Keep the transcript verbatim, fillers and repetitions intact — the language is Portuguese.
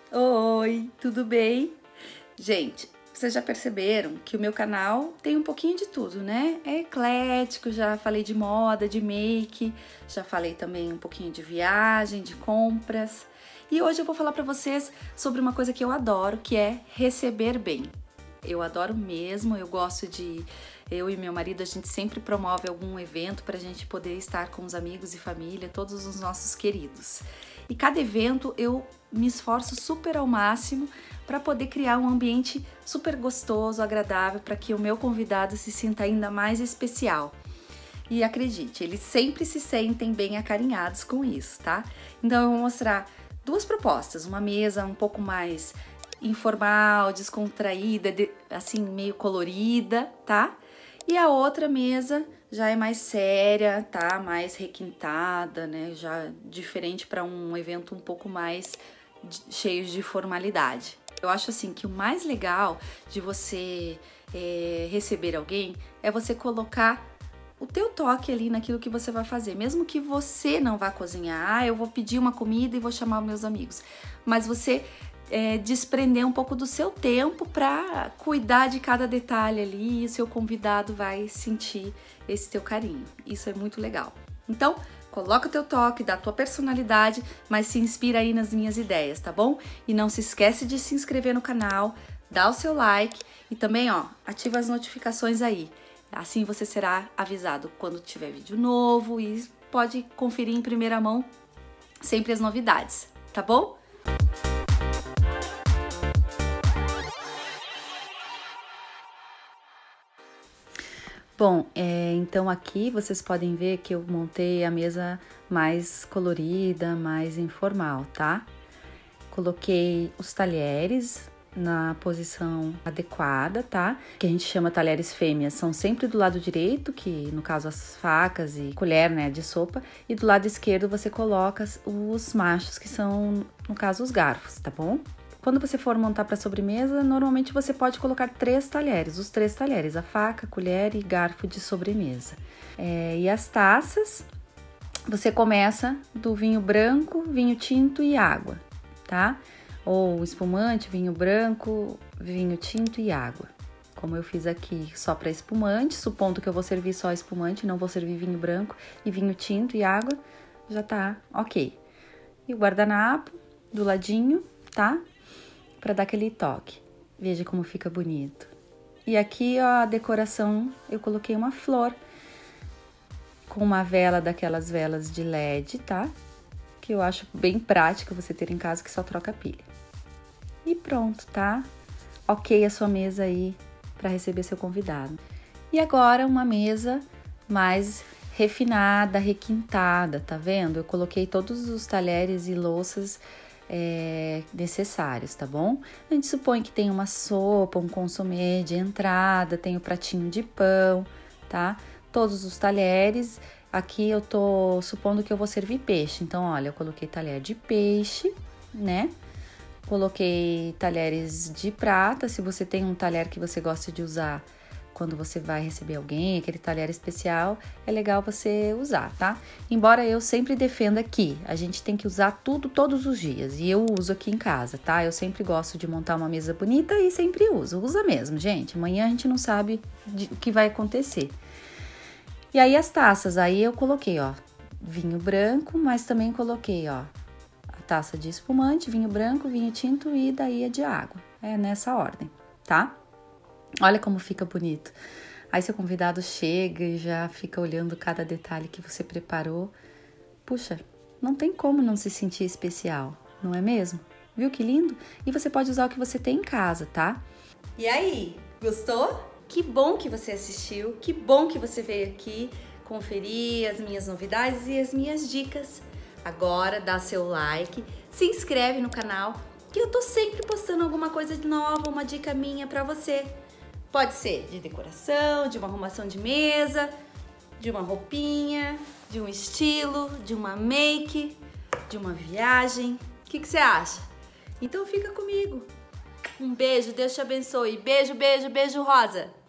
Oi, tudo bem? Gente, vocês já perceberam que o meu canal tem um pouquinho de tudo, né? É eclético, já falei de moda, de make, já falei também um pouquinho de viagem, de compras. E hoje eu vou falar pra vocês sobre uma coisa que eu adoro, que é receber bem. Eu adoro mesmo, eu gosto de... Eu e meu marido, a gente sempre promove algum evento pra gente poder estar com os amigos e família, todos os nossos queridos. E cada evento eu me esforço super ao máximo para poder criar um ambiente super gostoso, agradável, para que o meu convidado se sinta ainda mais especial. E acredite, eles sempre se sentem bem acarinhados com isso, tá? Então eu vou mostrar duas propostas, uma mesa um pouco mais informal, descontraída, de, assim, meio colorida, tá? E a outra mesa já é mais séria, tá? Mais requintada, né? Já diferente para um evento um pouco mais de, cheio de formalidade. Eu acho assim que o mais legal de você é, receber alguém é você colocar o teu toque ali naquilo que você vai fazer. Mesmo que você não vá cozinhar, ah, eu vou pedir uma comida e vou chamar os meus amigos. Mas você... É, desprender um pouco do seu tempo para cuidar de cada detalhe ali e o seu convidado vai sentir esse teu carinho. Isso é muito legal. Então, coloca o teu toque, dá a tua personalidade, mas se inspira aí nas minhas ideias, tá bom? E não se esquece de se inscrever no canal, dá o seu like e também, ó, ativa as notificações aí. Assim você será avisado quando tiver vídeo novo e pode conferir em primeira mão sempre as novidades, tá bom? Bom, é, então aqui vocês podem ver que eu montei a mesa mais colorida, mais informal, tá? Coloquei os talheres na posição adequada, tá? Que a gente chama talheres fêmeas, são sempre do lado direito, que no caso as facas e colher, né, de sopa, e do lado esquerdo você coloca os machos, que são, no caso, os garfos, tá bom? Quando você for montar para sobremesa, normalmente você pode colocar três talheres, os três talheres, a faca, colher e garfo de sobremesa. É, e as taças, você começa do vinho branco, vinho tinto e água, tá? Ou espumante, vinho branco, vinho tinto e água. Como eu fiz aqui só para espumante, supondo que eu vou servir só espumante, não vou servir vinho branco e vinho tinto e água, já tá ok. E o guardanapo do ladinho, tá? Para dar aquele toque. Veja como fica bonito. E aqui, ó, a decoração, eu coloquei uma flor com uma vela daquelas velas de L E D, tá? Que eu acho bem prático você ter em casa, que só troca pilha. E pronto, tá? Ok a sua mesa aí para receber seu convidado. E agora uma mesa mais refinada, requintada, tá vendo? Eu coloquei todos os talheres e louças É, necessários, tá bom? A gente supõe que tem uma sopa, um consomê de entrada, tem o pratinho de pão, tá? Todos os talheres. Aqui eu tô supondo que eu vou servir peixe, então olha, eu coloquei talher de peixe, né? Coloquei talheres de prata, se você tem um talher que você gosta de usar quando você vai receber alguém, aquele talher especial, é legal você usar, tá? Embora eu sempre defenda que a gente tem que usar tudo todos os dias, e eu uso aqui em casa, tá? Eu sempre gosto de montar uma mesa bonita e sempre uso, usa mesmo, gente. Amanhã a gente não sabe o que vai acontecer. E aí as taças, aí eu coloquei, ó, vinho branco, mas também coloquei, ó, a taça de espumante, vinho branco, vinho tinto e daí a de água. É nessa ordem, tá? Olha como fica bonito. Aí seu convidado chega e já fica olhando cada detalhe que você preparou. Puxa, não tem como não se sentir especial, não é mesmo? Viu que lindo? E você pode usar o que você tem em casa, tá? E aí, gostou? Que bom que você assistiu, que bom que você veio aqui conferir as minhas novidades e as minhas dicas. Agora dá seu like, se inscreve no canal, que eu tô sempre postando alguma coisa nova, uma dica minha pra você. Pode ser de decoração, de uma arrumação de mesa, de uma roupinha, de um estilo, de uma make, de uma viagem. O que que você acha? Então fica comigo. Um beijo, Deus te abençoe. Beijo, beijo, beijo rosa.